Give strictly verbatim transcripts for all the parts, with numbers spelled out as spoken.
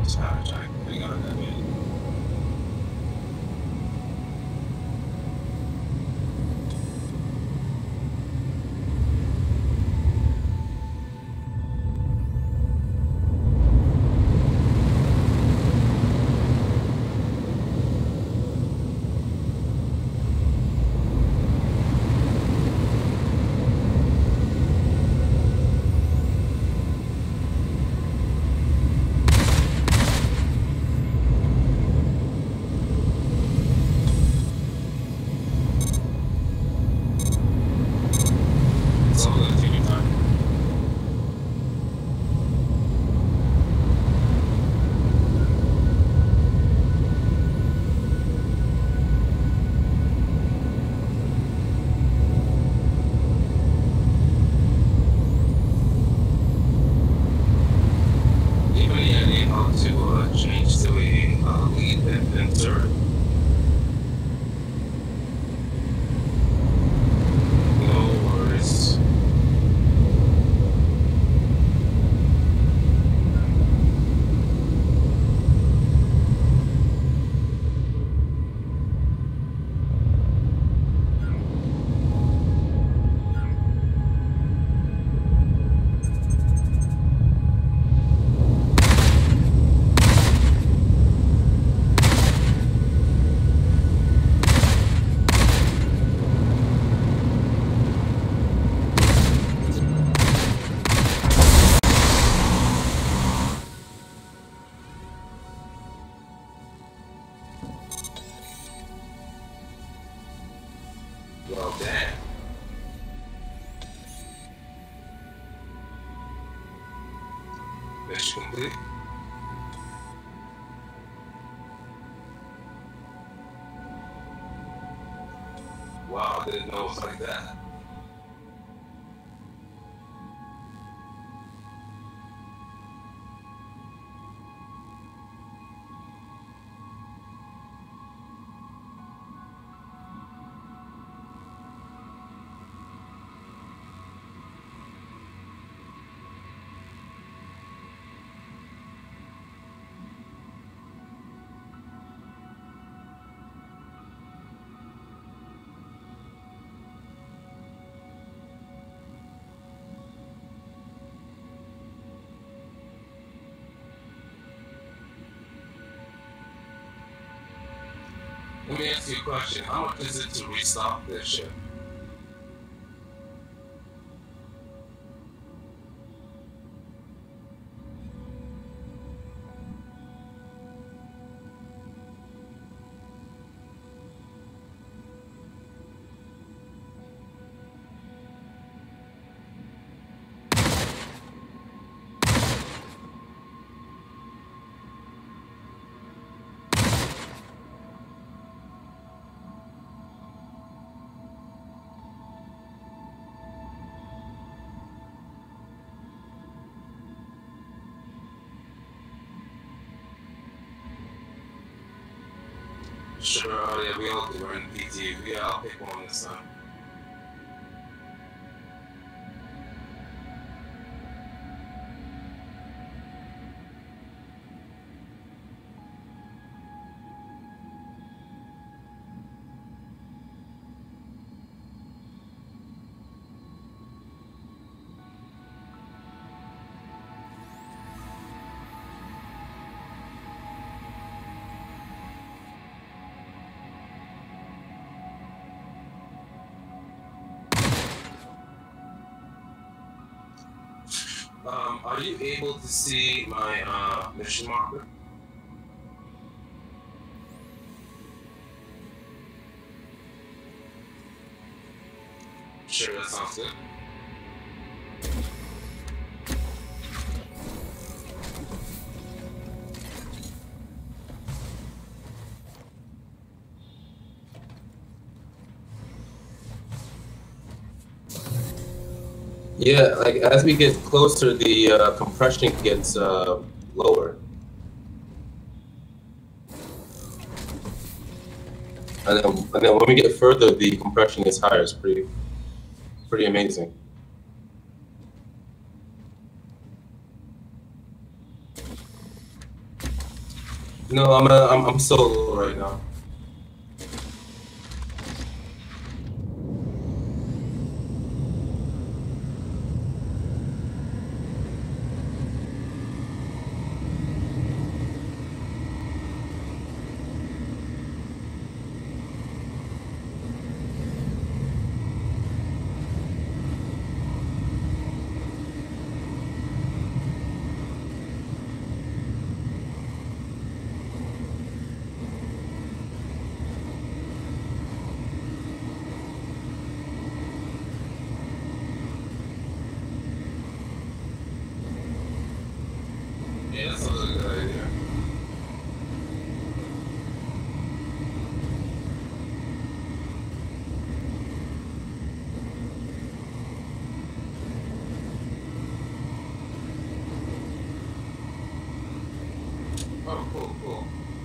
Trying to hang on that minute. It's all gonna take your time. Do you have any idea how to uh, change to a uh, lead and then turret? No worries. Well, damn. Mission complete. Wow, I didn't know it was like that. Let me ask you a question. How much is it to restock this ship? Sure, oh yeah, we all do. We're in P T. Yeah, I'll pick one this time. Um, are you able to see my uh, mission marker? Sure, that sounds good. Yeah, like as we get closer, the uh, compression gets uh, lower. And then, and then when we get further, the compression gets higher. It's pretty, pretty amazing. No, I'm a, I'm I'm solo right now. Yeah, that sounds like a good idea. Oh, cool, cool.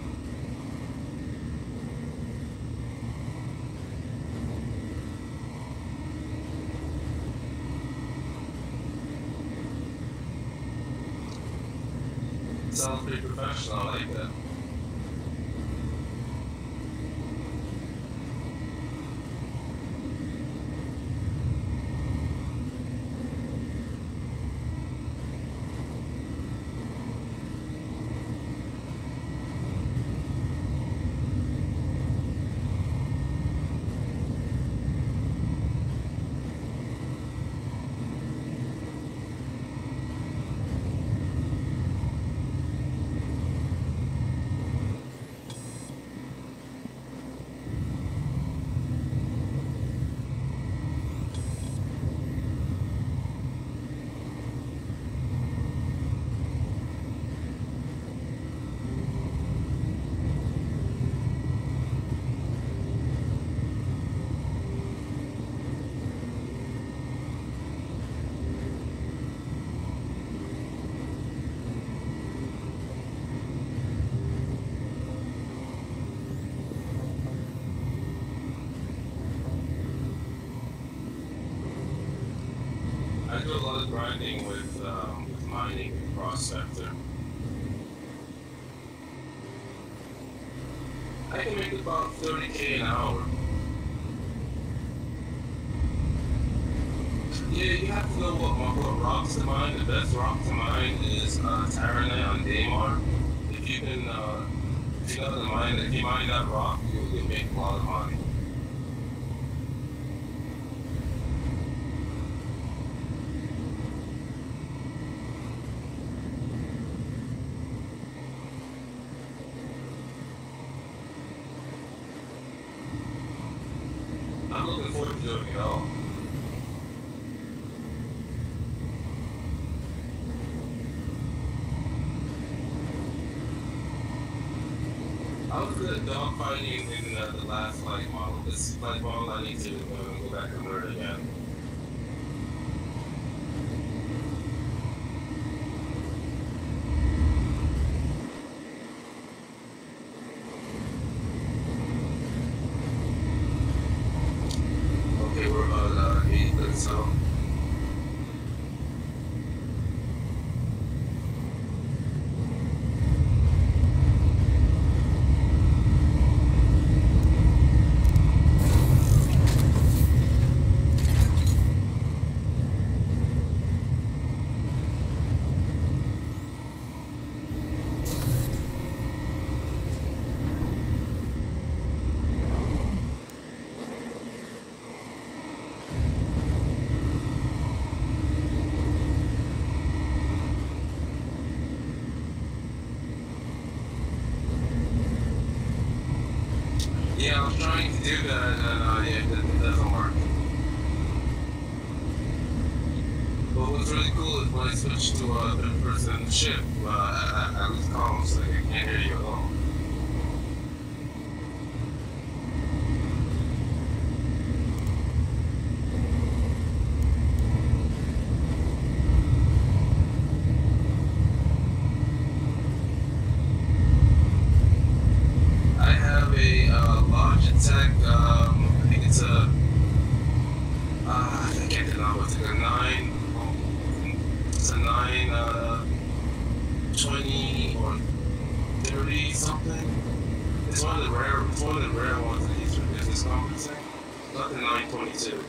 Sounds pretty professional. I like that. I do a lot of grinding with um, with mining cross sector. I can make about thirty K an hour. Yeah, you have to know what, what rocks to mine. The best rock to mine is uh, Taranite on Daymar. If you can, uh, if you know the mine, if you mine that rock, you will make a lot of money. I'm looking forward to doing it all. I was good at dogfighting in uh, the last flight model. This flight model, I need to uh, go back and learn again. Okay, we're about uh, eight minutes out. Yeah, I was trying to do that, and uh, yeah, it, it doesn't work. But what's really cool is when I switch to a third person ship, uh, I, I, I lose comms, so I can't hear you at all. I have a uh, Logitech, um, I think it's a, uh, I can't remember, it's like a nine, it's a nine, uh, twenty or thirty something. It's one of the rare ones that Eastern Business Conferencing. Nothing nine twenty-two.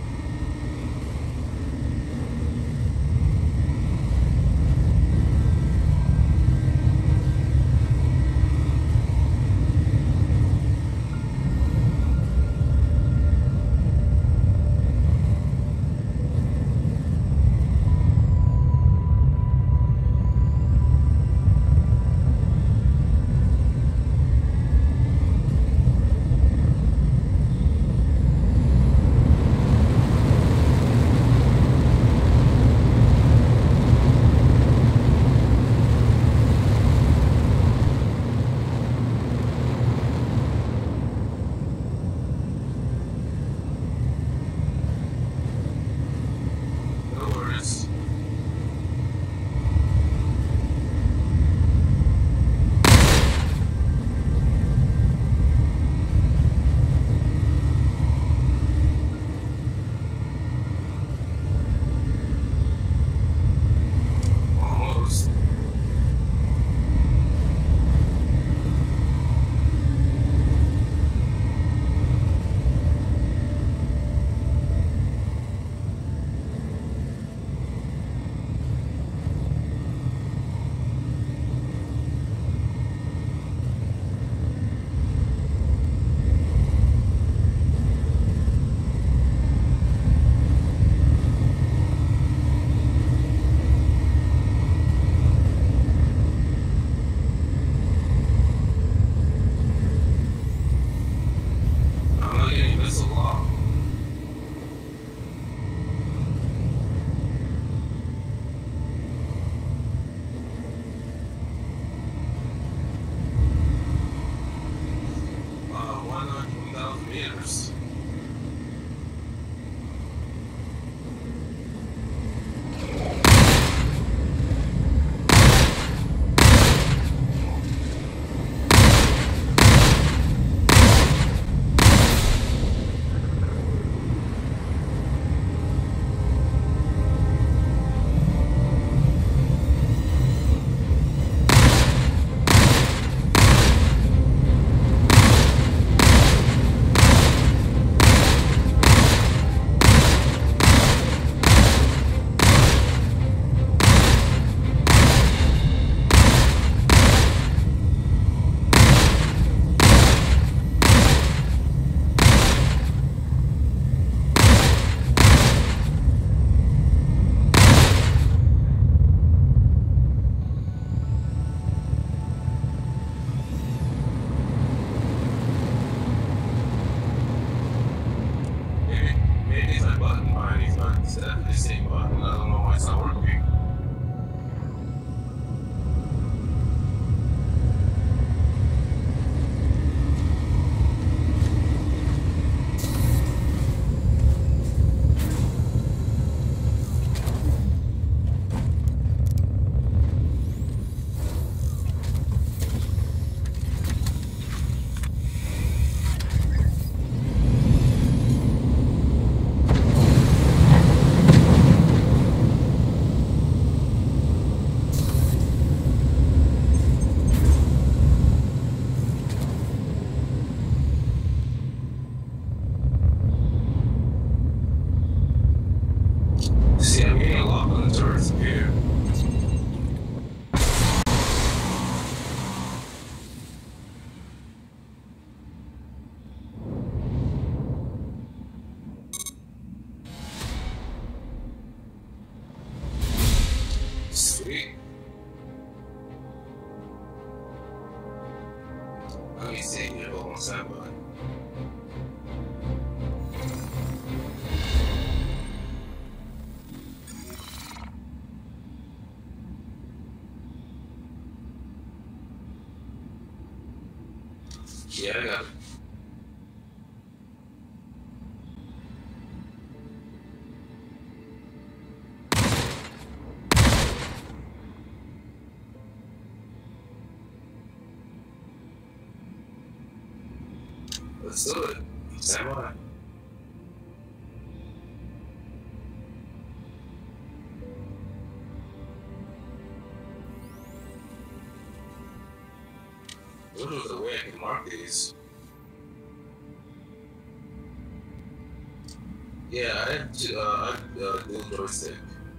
Meters. See, I'm getting a lot on the turrets here. Sweet. Let me see here, hold on standby. Yeah, I got it. Let's do it. Stand by. What was the way I can mark these? Yeah, I have two, uh, I have uh, dual joystick.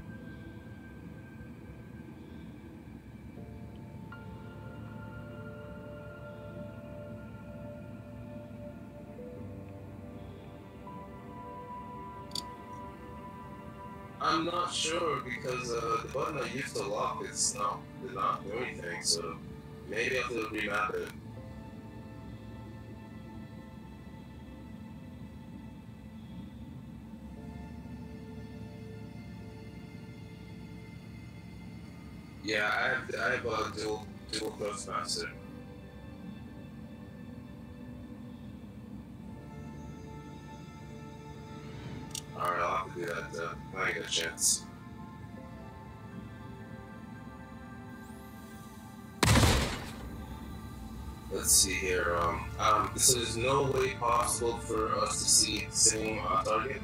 I'm not sure because uh, the button I used to lock it's not did not do anything, so maybe I have to remap it. Yeah, I have I have a dual dual Toastmaster. Alright, I'll have to do that uh, when I get a chance. Let's see here. Um, um, so there's no way possible for us to see the same uh, target.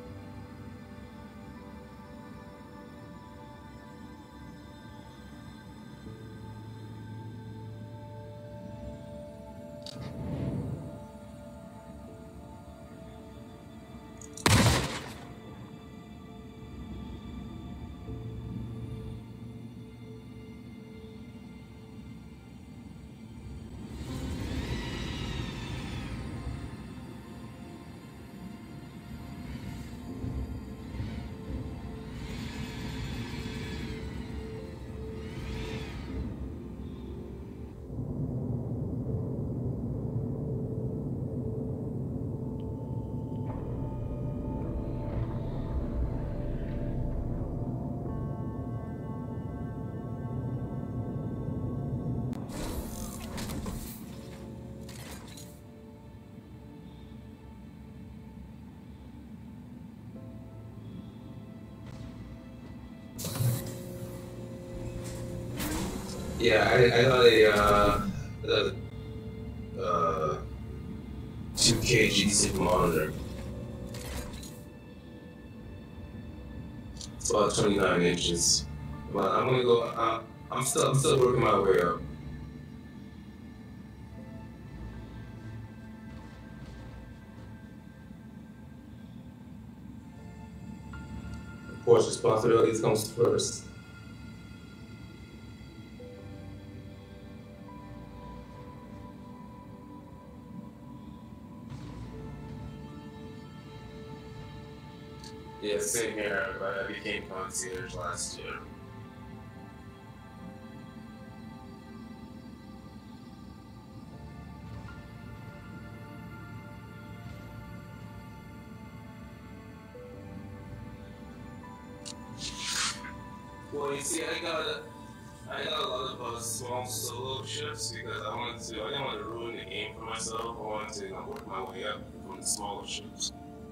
Yeah, I, I got a, uh, a uh, two K G Sigma monitor. It's about twenty-nine inches. But I'm gonna go. Uh, I'm still, I'm still working my way up. Of course, responsibilities comes first. Yeah, same here. I became concierge last year. Well, you see, I got a, I got a lot of uh, small solo shifts because I wanted to. I didn't want to ruin the game for myself. I wanted to, you know, work my way up from the smaller shifts.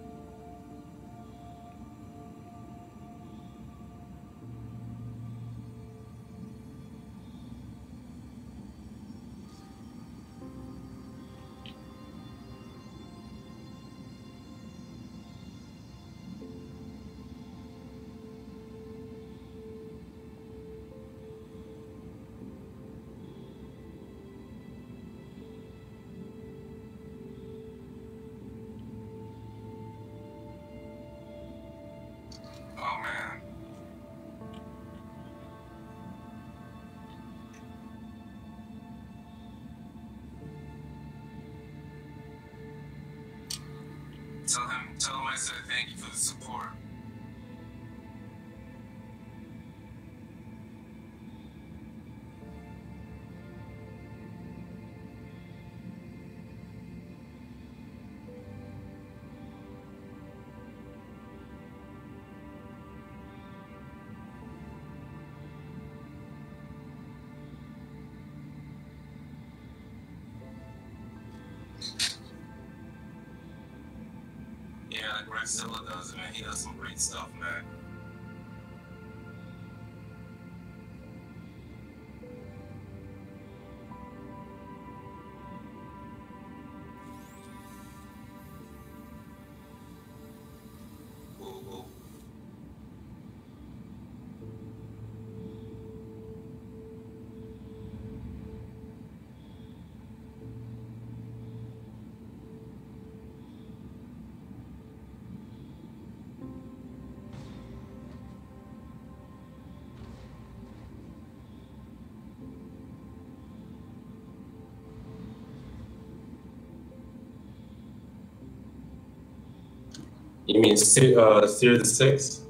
Oh man. Tell him, tell him I said thank you for the support. Yeah, like Rex Zilla does, man. He does some great stuff, man. Cool, cool. You mean Seer, uh, Seer the Six?